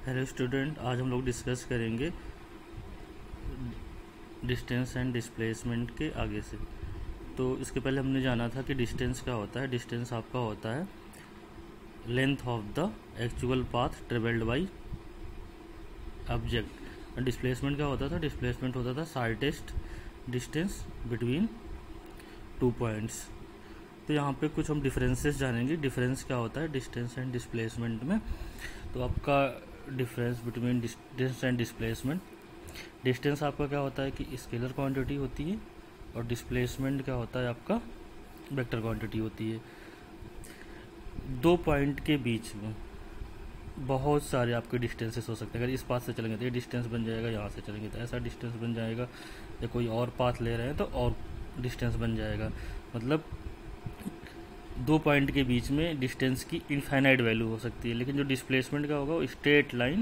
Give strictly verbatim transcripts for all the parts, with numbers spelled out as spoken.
Hello student, आज हम लोग डिस्कस करेंगे डिस्टेंस एंड डिस्प्लेसमेंट के आगे से। तो इसके पहले हमने जाना था कि डिस्टेंस क्या होता है। डिस्टेंस आपका होता है length of the actual path travelled by object. और डिस्प्लेसमेंट क्या होता था? डिस्प्लेसमेंट होता था shortest distance between two points. तो यहाँ पे कुछ हम डिफरेंसेस जानेंगे। डिफरेंस क्या होता है डिस्टेंस एंड डिस्प्लेसमेंट में। तो आपका difference between distance and displacement, distance आपका क्या होता है कि स्केलर क्वांटिटी होती है, और डिस्प्लेसमेंट क्या होता है आपका वेक्टर क्वांटिटी होती है। दो पॉइंट के बीच में बहुत सारे आपके डिस्टेंसेस हो सकते हैं। अगर इस पाथ से चलेंगे तो ये डिस्टेंस बन जाएगा, यहाँ से चलेंगे तो ऐसा डिस्टेंस बन जाएगा, या कोई और पाथ ले रहे हैं तो और डिस्टेंस बन जाएगा। मतलब दो पॉइंट के बीच में डिस्टेंस की इनफाइनाइट वैल्यू हो सकती है। लेकिन जो डिस्प्लेसमेंट का होगा वो straight line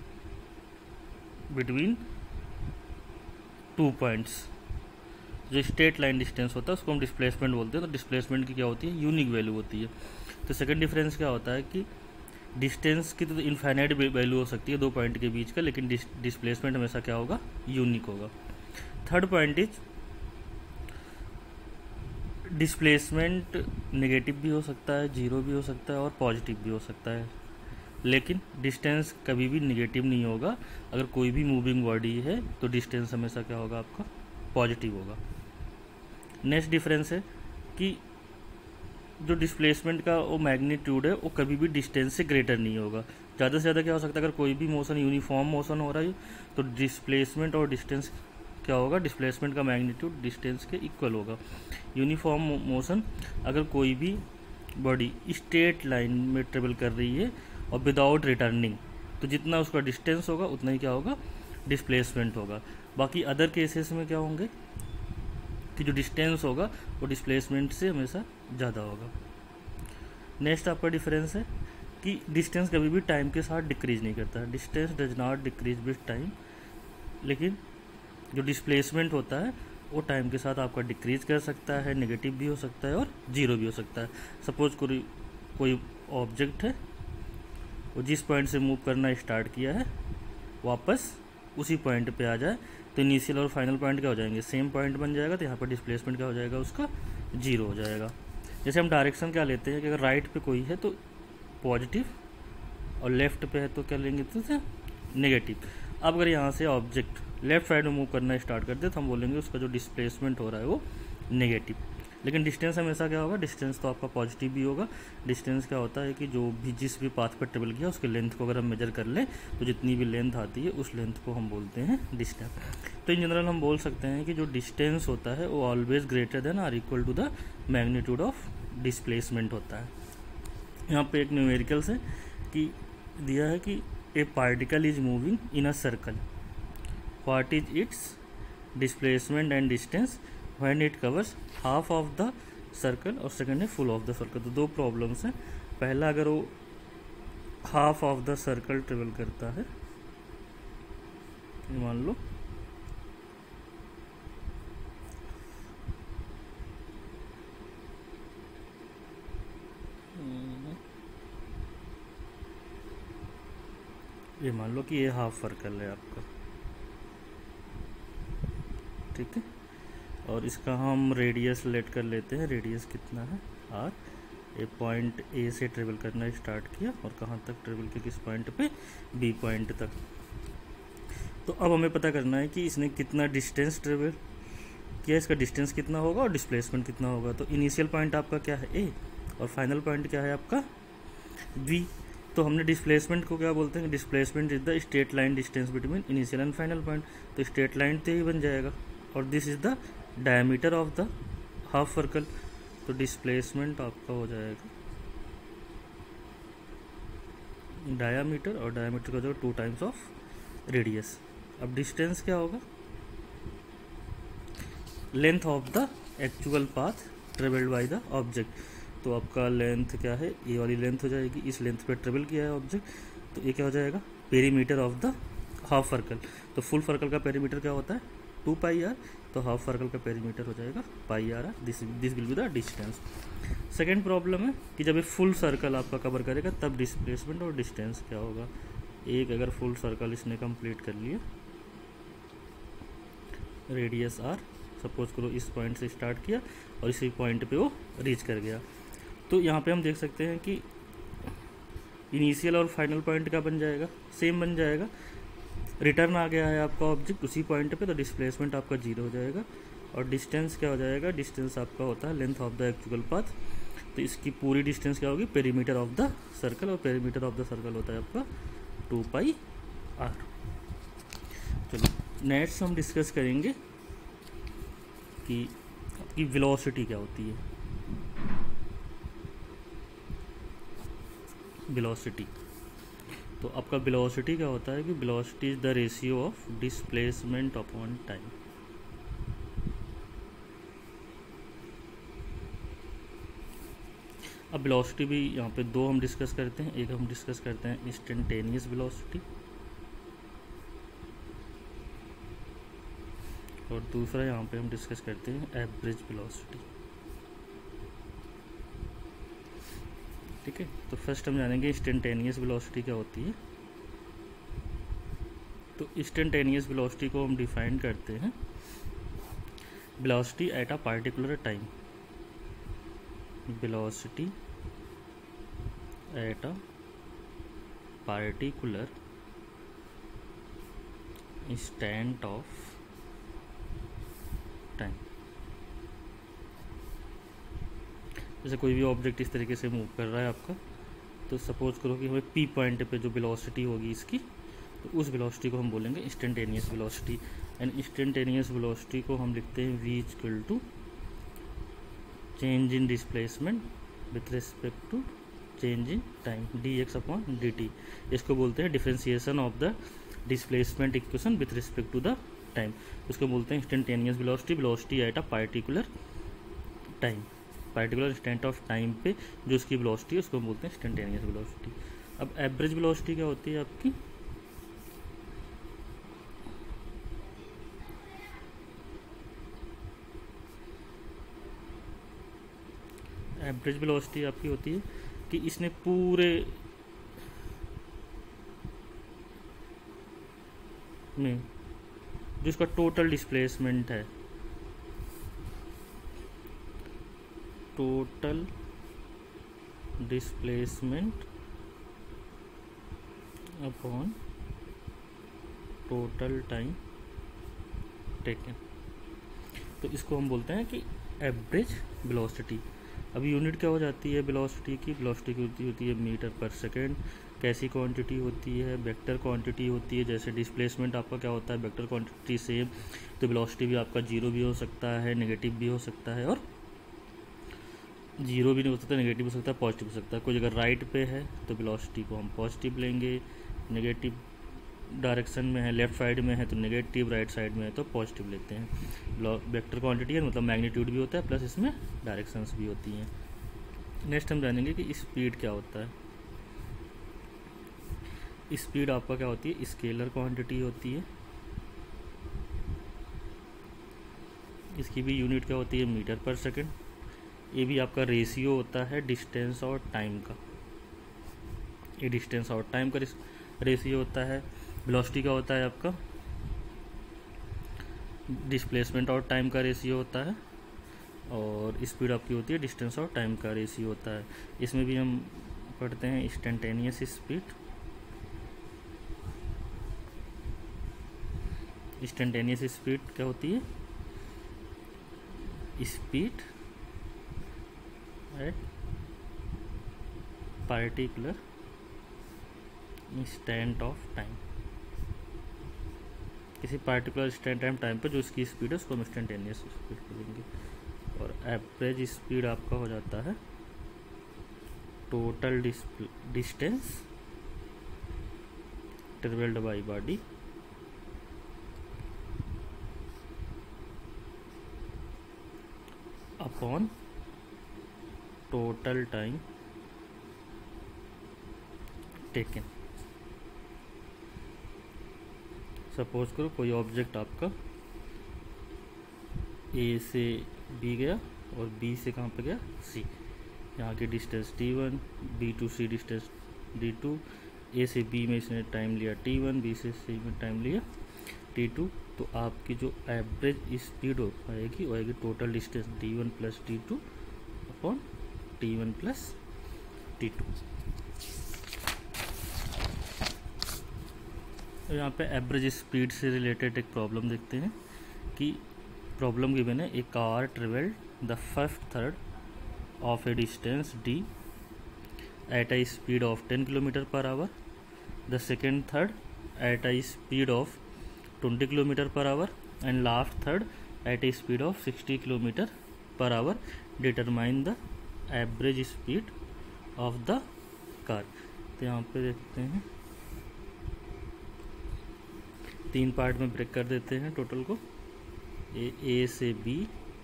between two points, जो स्ट्रेट लाइन डिस्टेंस होता है उसको हम डिस्प्लेसमेंट बोलते हैं। तो डिस्प्लेसमेंट की क्या होती है? यूनिक वैल्यू होती है। तो सेकंड डिफरेंस क्या होता है कि डिस्टेंस की तो इनफाइनाइट वैल्यू हो सकती है दो पॉइंट के बीच का, लेकिन डिस्प्लेसमेंट हमेशा क्या होगा? यूनिक होगा। Third point is displacement negative भी हो सकता है, जीरो भी हो सकता है और पॉजिटिव भी हो सकता है, लेकिन डिस्टेंस कभी भी नेगेटिव नहीं होगा। अगर कोई भी मूविंग बॉडी है तो डिस्टेंस हमेशा क्या होगा? आपका पॉजिटिव होगा। नेक्स्ट डिफरेंस है कि जो डिस्प्लेसमेंट का वो मैग्नीट्यूड है वो कभी भी डिस्टेंस से ग्रेटर नहीं होगा। ज़्यादा से ज़्यादा क्या हो सकता है? अगर कोई भी मोशन यूनिफॉर्म मोशन हो रहा है तो डिस्प्लेसमेंट और डिस्टेंस क्या होगा? डिस्प्लेसमेंट का मैग्नीट्यूड डिस्टेंस के इक्वल होगा। यूनिफॉर्म मोशन, अगर कोई भी बॉडी स्ट्रेट लाइन में ट्रेवल कर रही है और विदाउट रिटर्निंग, तो जितना उसका डिस्टेंस होगा उतना ही क्या होगा? डिस्प्लेसमेंट होगा। बाकी अदर केसेस में क्या होंगे कि जो डिस्टेंस होगा वो डिस्प्लेसमेंट से हमेशा ज़्यादा होगा। नेक्स्ट आपका डिफरेंस है कि डिस्टेंस कभी भी टाइम के साथ डिक्रीज नहीं करता है। Distance does not decrease with time, लेकिन जो डिस्प्लेसमेंट होता है वो टाइम के साथ आपका डिक्रीज कर सकता है, नेगेटिव भी हो सकता है और जीरो भी हो सकता है। सपोज कोई कोई ऑब्जेक्ट है, वो जिस पॉइंट से मूव करना स्टार्ट किया है वापस उसी पॉइंट पे आ जाए तो इनिशियल और फाइनल पॉइंट क्या हो जाएंगे? सेम पॉइंट बन जाएगा। तो यहाँ पर डिस्प्लेसमेंट क्या हो जाएगा? उसका जीरो हो जाएगा। जैसे हम डायरेक्शन क्या लेते हैं कि अगर राइट पे कोई है तो पॉजिटिव और लेफ्ट पे है तो क्या लेंगे? तो नेगेटिव। अब अगर यहाँ से ऑब्जेक्ट लेफ्ट साइड में मूव करना स्टार्ट कर दे तो हम बोलेंगे उसका जो डिस्प्लेसमेंट हो रहा है वो नेगेटिव। लेकिन डिस्टेंस हमेशा क्या होगा? डिस्टेंस तो आपका पॉजिटिव भी होगा। डिस्टेंस क्या होता है कि जो भी जिस भी पाथ पर ट्रेवल किया उसके लेंथ को अगर हम मेजर कर लें तो जितनी भी लेंथ आती है उस लेंथ को हम बोलते हैं डिस्टेंस। तो इन जनरल हम बोल सकते हैं कि जो डिस्टेंस होता है वो always greater than or equal to the magnitude of displacement होता है। यहाँ पे एक न्यूमेरिकल्स है कि दिया है कि a particle is moving in a circle, what is its displacement and distance when it covers half of the circle, और सेकंड है फुल ऑफ द सर्कल। तो दो प्रॉब्लम्स हैं। पहला, अगर वो half of the circle travel करता है, मान लो ये मान लो कि ये हाफ सर्कल है आपका, ठीक है, और इसका हम रेडियस लेट कर लेते हैं। रेडियस कितना है? आर। ए पॉइंट ए से ट्रेवल करना स्टार्ट किया और कहाँ तक ट्रेवल किया? किस पॉइंट पे? बी पॉइंट तक। तो अब हमें पता करना है कि इसने कितना डिस्टेंस ट्रेवल किया, इसका डिस्टेंस कितना होगा और डिस्प्लेसमेंट कितना होगा। तो इनिशियल पॉइंट आपका क्या है? ए, और फाइनल पॉइंट क्या है आपका? बी। तो हमने डिस्प्लेसमेंट को क्या बोलते हैं? Displacement is the straight line distance between initial and final point. तो स्ट्रेट लाइन तो ही बन जाएगा, और this is the diameter of the half circle. तो डिस्प्लेसमेंट आपका हो जाएगा डायामीटर, और डायामीटर का जो टू टाइम्स ऑफ रेडियस। अब डिस्टेंस क्या होगा? Length of the actual path travelled by the object. तो आपका लेंथ क्या है? ये वाली लेंथ हो जाएगी, इस लेंथ पे ट्रेवल किया है ऑब्जेक्ट, तो ये क्या हो जाएगा? Perimeter of the half circle. तो फुल सर्कल का पेरीमीटर क्या होता है? Two pi r. तो हाफ सर्कल का पेरीमीटर हो जाएगा pi r. This this will be the distance. Second problem है कि जब ये फुल सर्कल आपका कवर करेगा तब डिस्प्लेसमेंट और डिस्टेंस क्या होगा? एक अगर फुल सर्कल इसने कंप्लीट कर लिया, रेडियस आर, सपोज करो इस पॉइंट से स्टार्ट किया और इसी पॉइंट पे वो रीच कर गया, तो यहाँ पे हम देख सकते हैं कि इनिशियल और फाइनल पॉइंट का बन जाएगा, सेम बन जाएगा। रिटर्न आ गया है आपका ऑब्जेक्ट उसी पॉइंट पे, तो डिस्प्लेसमेंट आपका जीरो हो जाएगा। और डिस्टेंस क्या हो जाएगा, डिस्टेंस आपका होता है length of the actual path, तो इसकी पूरी डिस्टेंस क्या होगी, पेरीमीटर ऑफ द सर्कल, और पेरीमीटर ऑफ द सर्कल होता है आपका टू पाई आर। चलो नेक्स्ट हम डिस्कस करेंगे कि आपकी वेलोसिटी क्या होती है। वेलोसिटी, तो आपका वेलोसिटी क्या होता है कि velocity is the ratio of displacement upon time. अब वेलोसिटी भी यहाँ पे दो हम डिस्कस करते हैं, एक हम डिस्कस करते हैं इंस्टेंटेनियस वेलोसिटी और दूसरा यहाँ पे हम डिस्कस करते हैं एवरेज वेलोसिटी। ठीक है, तो फर्स्ट हम जानेंगे इंस्टेंटेनियस वेलोसिटी क्या होती है। तो इंस्टेंटेनियस वेलोसिटी को हम डिफाइन करते हैं velocity at a particular time, velocity at a particular instant of time. जैसे कोई भी ऑब्जेक्ट इस तरीके से मूव कर रहा है आपका, तो सपोज करो कि हमें पी पॉइंट पे जो वेलोसिटी होगी इसकी, तो उस वेलोसिटी को हम बोलेंगे instantaneous velocity. And instantaneous velocity को हम लिखते हैं v equal to change in displacement with respect to change in time d x upon d t. इसको बोलते हैं differentiation of the displacement equation with respect to the time. उसको बोलते हैं instantaneous velocity, velocity at a particular time, particular instant of time पे जो उसकी velocity है उसको बोलते हैं इंस्टेंटेनियस वेलोसिटी। अब एवरेज वेलोसिटी क्या होती है आपकी, एवरेज वेलोसिटी आपकी होती है कि इसने पूरे में जो इसका टोटल डिस्प्लेसमेंट है, total displacement upon total time taken, तो इसको हम बोलते हैं कि एवरेज वेलोसिटी। अब यूनिट क्या हो जाती है वेलोसिटी की, वेलोसिटी की होती होती है मीटर पर सेकेंड। कैसी क्वांटिटी होती है, वेक्टर क्वांटिटी होती है। जैसे डिस्प्लेसमेंट आपका क्या होता है, वेक्टर क्वांटिटी सेम, तो वेलोसिटी भी आपका जीरो भी हो सकता है, नेगेटिव भी हो सकता है, और जीरो भी नहीं हो सकता, नेगेटिव हो सकता है, पॉजिटिव हो सकता है। कोई अगर राइट पे है तो वेलोसिटी को हम पॉजिटिव लेंगे, नेगेटिव डायरेक्शन में है, लेफ्ट साइड में है तो नेगेटिव, राइट साइड में है तो पॉजिटिव लेते हैं। वेक्टर क्वांटिटी है मतलब मैग्नीट्यूड भी होता है प्लस इसमें डायरेक्शंस भी होती हैं। नेक्स्ट हम जानेंगे कि स्पीड क्या होता है। स्पीड आपका क्या होती है, स्केलर क्वांटिटी होती है। इसकी भी यूनिट क्या होती है, मीटर पर सेकेंड। ये भी आपका रेशियो होता है डिस्टेंस और टाइम का, ये डिस्टेंस और टाइम का रेशियो होता है। वेलोसिटी का होता है आपका डिस्प्लेसमेंट और टाइम का रेशियो होता है, और स्पीड आपकी होती है डिस्टेंस और टाइम का रेशियो होता है। इसमें भी हम पढ़ते हैं इंस्टेंटेनियस स्पीड। इंस्टेंटेनियस स्पीड क्या होती है, speed at particular instant of time, किसी पार्टिकुलर इंस्टेंट टाइम टाइम पर जो इसकी स्पीड है उसको हम इंस्टेंटेनियस स्पीड बोलेंगे। और एवरेज स्पीड आपका हो जाता है total distance travelled by body upon total time taken. Suppose करो कोई ऑब्जेक्ट आपका ए से बी गया और बी से कहाँ पे गया, सी। यहाँ की distance d one, B to C distance d two, A से बी में इसने टाइम लिया टी वन, बी से सी में टाइम लिया टी टू, तो आपकी जो एवरेज स्पीड हो आएगी वो आएगी total distance d one plus t two upon t one plus t two. यहाँ पे एवरेज स्पीड से रिलेटेड एक प्रॉब्लम देखते हैं कि प्रॉब्लम गिवन है, a car travelled the first third of a distance d at a speed of ten kilometer per hour, the second third at a speed of twenty kilometer per hour, and last third at a speed of sixty kilometer per hour. Determine the average speed of the car. तो यहाँ पे देखते हैं तीन part में break कर देते हैं टोटल को। ए ए से बी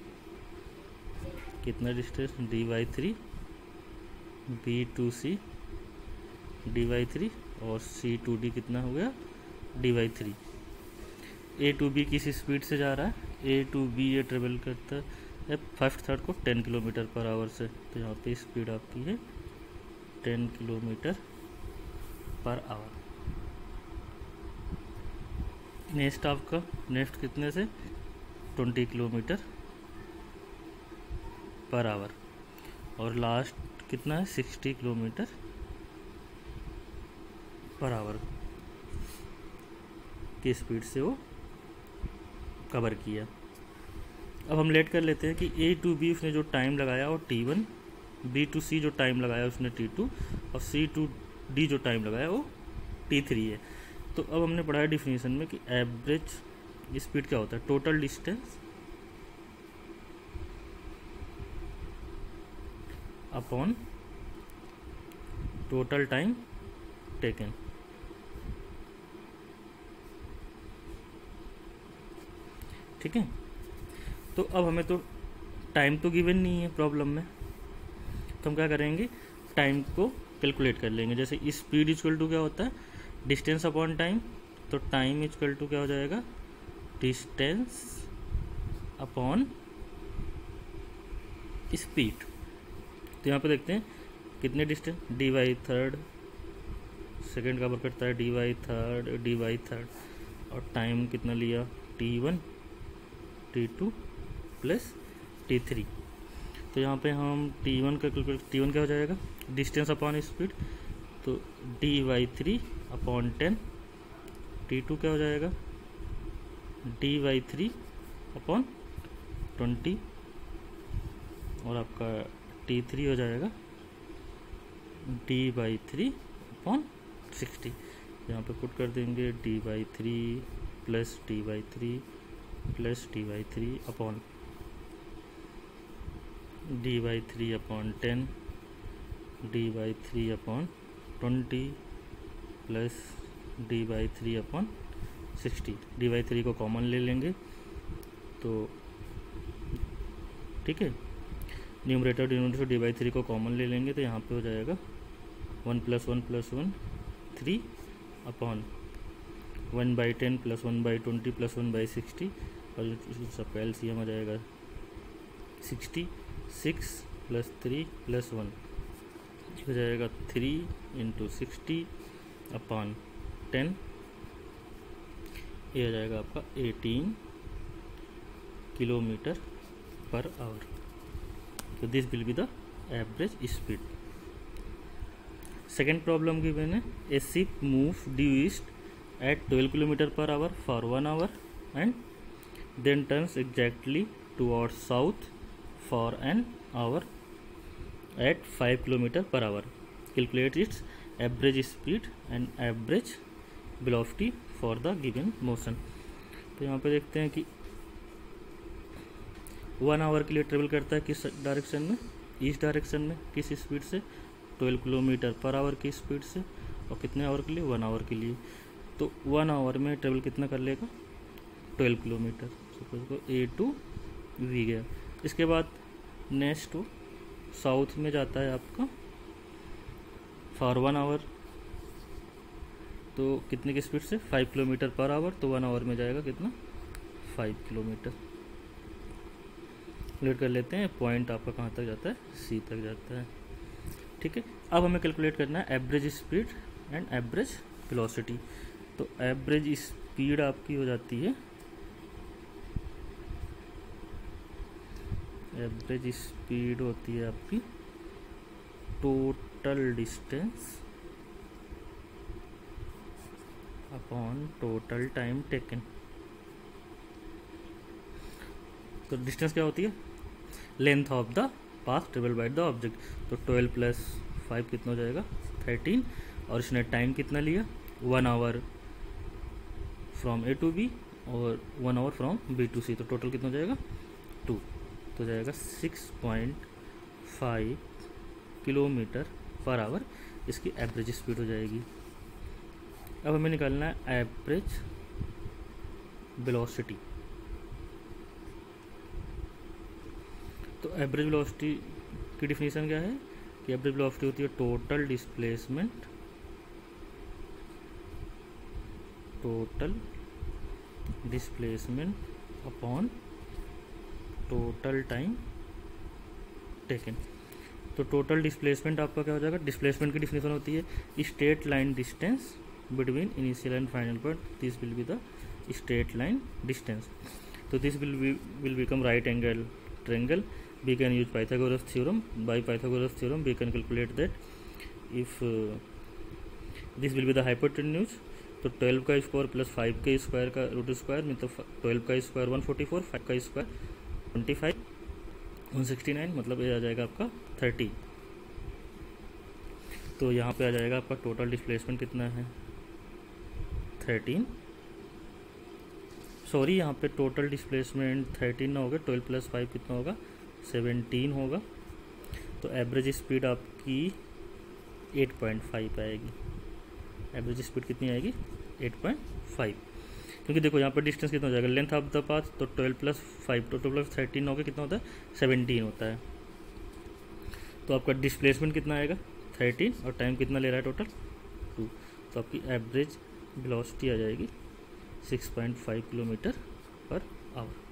कितना distance d by three, B to C d by three और सी टू डी कितना हो गया d by three. A to B किस स्पीड से जा रहा है, ए टू बी ये ट्रेवल करता है फर्स्ट थर्ड को टेन किलोमीटर पर आवर से, तो यहाँ पे स्पीड आपकी है ten kilometre per hour. Next आपका नेक्स्ट कितने से ट्वेंटी किलोमीटर पर आवर, और लास्ट कितना है सिक्सटी किलोमीटर पर आवर की स्पीड से वो कवर किया। अब हम लेट कर लेते हैं कि ए टू बी उसने जो टाइम लगाया वो t one, B to C जो टाइम लगाया उसने टी टू, और सी टू डी जो टाइम लगाया वो टी थ्री है। तो अब हमने पढ़ा है डिफिनीशन में कि एवरेज स्पीड क्या होता है, total distance upon total time taken. ठीक है, तो अब हमें तो टाइम तो गिवन नहीं है प्रॉब्लम में, तो हम क्या करेंगे टाइम को कैलकुलेट कर लेंगे। जैसे स्पीड इक्वल टू क्या होता है डिस्टेंस अपॉन टाइम, तो टाइम इक्वल टू क्या हो जाएगा डिस्टेंस अपॉन स्पीड। तो यहाँ पे देखते हैं कितने distance d by third, second cover करता है d by third d by third, और टाइम कितना लिया t one t two plus t three. तो यहाँ पे हम टी वन का कैलकुलेट, टी वन क्या हो जाएगा डिस्टेंस अपॉन स्पीड, तो d by three upon ten, t two क्या हो जाएगा d by three upon twenty, और आपका टी थ्री हो जाएगा d by three upon sixty. यहाँ पे पुट कर देंगे d by three plus d by three plus d by three upon d by three upon ten, d by three upon twenty plus d by three upon sixty. D by three को common ले लेंगे तो ठीक है, numerator denominator d by three को common ले लेंगे तो यहाँ पे हो जाएगा one plus one plus one three upon one by ten plus one by twenty plus one by sixty, और सबका एल सी एम आ जाएगा sixty, six plus three plus one हो जाएगा three into sixty upon ten, ये हो जाएगा आपका eighteen kilometre per hour. So this will be the average speed. Second problem given है, a ship moves due east at twelve kilometer per hour for one hour and then turns exactly towards south for an hour at five kilometer per hour. Calculate its average speed and average velocity for the given motion. तो यहाँ पे देखते हैं कि one hour के लिए travel करता है किस डायरेक्शन में, ईस्ट डायरेक्शन में, किस स्पीड से ट्वेल्व किलोमीटर पर आवर की स्पीड से, और कितने आवर के लिए वन आवर के लिए। तो वन आवर में ट्रेवल कितना कर लेगा ट्वेल्व किलोमीटर, सपोज को ए टू वी गया। इसके बाद नेक्स्ट साउथ में जाता है आपका फॉर वन आवर, तो कितने की स्पीड से फाइव किलोमीटर पर आवर, तो वन आवर में जाएगा कितना फाइव किलोमीटर। कैलकुलेट कर लेते हैं, पॉइंट आपका कहाँ तक जाता है सी तक जाता है। ठीक है, अब हमें कैलकुलेट करना है average speed and average velocity. तो एवरेज स्पीड आपकी हो जाती है, एवरेज स्पीड होती है आपकी total distance upon total time taken. तो डिस्टेंस क्या होती है, length of the path travel by the object. तो ट्वेल्व प्लस फाइव कितना हो जाएगा, थर्टीन, और इसने टाइम कितना लिया, one hour from A to B और one hour from B to C. तो टोटल कितना हो जाएगा, टू। तो जाएगा six point five kilometre per hour इसकी एवरेज स्पीड हो जाएगी। अब हमें निकालना है एवरेज वेलोसिटी। तो एवरेज वेलोसिटी की डिफिनीशन क्या है कि एवरेज वेलोसिटी होती है total displacement, total displacement upon total time taken. तो टोटल डिस्प्लेसमेंट आपका क्या हो जाएगा, डिस्प्लेसमेंट की डिफिनीशन होती है straight line distance between initial and final point, this will be the straight line distance. तो this will be will become right angle triangle. We can use Pythagoras theorem. By Pythagoras theorem we can calculate that if uh, this will be the hypotenuse, तो twelve का square plus five के square का root square मतलब twelve का square one forty four, five का square twenty five, one sixty nine, मतलब ये आ जाएगा आपका थर्टी। तो यहाँ पे आ जाएगा आपका टोटल डिस्प्लेसमेंट कितना है, थर्टीन। सॉरी यहाँ पे टोटल डिस्प्लेसमेंट थर्टीन ना होगा, ट्वेल्व प्लस फाइव कितना होगा, सेवेंटीन होगा। तो एवरेज स्पीड आपकी एट पॉइंट फाइव आएगी, एवरेज स्पीड कितनी आएगी, एट पॉइंट फाइव। क्योंकि देखो यहाँ पर डिस्टेंस कितना हो जाएगा, लेंथ ऑफ द पाथ, तो ट्वेल्व प्लस फाइव तो ट्वेल्व प्लस थर्टीन होगा कितना होता है, सेवेंटीन होता है। तो आपका डिस्प्लेसमेंट कितना आएगा, थर्टीन, और टाइम कितना ले रहा है टोटल, टू। तो आपकी एवरेज वेलोसिटी आ जाएगी six point five kilometre per our.